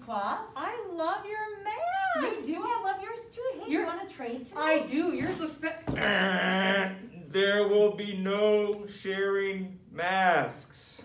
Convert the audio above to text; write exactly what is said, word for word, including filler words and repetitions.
Claus. I love your mask. You do? I love yours too. Hey, You're, do you want to trade today? I do. Yours looks better. There will be no sharing masks.